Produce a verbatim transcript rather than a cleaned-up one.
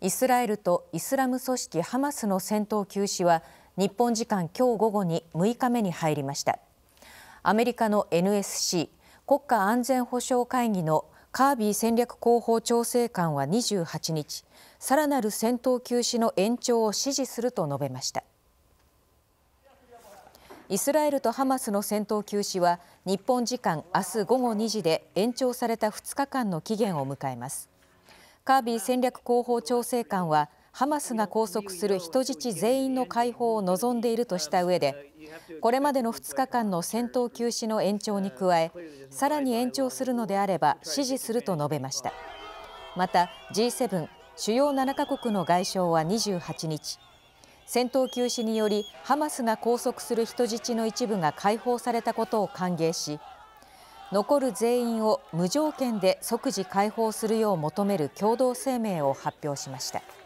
イスラエルとイスラム組織ハマスの戦闘休止は日本時間今日午後にむいかめに入りました。アメリカの エヌエスシー 国家安全保障会議のカービー戦略広報調整官はにじゅうはちにち、さらなる戦闘休止の延長を支持すると述べました。イスラエルとハマスの戦闘休止は日本時間明日午後にじで延長されたふつかかんの期限を迎えます。カービー戦略広報調整官はハマスが拘束する人質全員の解放を望んでいるとした上で、これまでのふつかかんの戦闘休止の延長に加え、さらに延長するのであれば支持すると述べました。また ジーセブン 主要ななかこくの外相はにじゅうはちにち、戦闘休止によりハマスが拘束する人質の一部が解放されたことを歓迎し、残る全員を無条件で即時解放するよう求める共同声明を発表しました。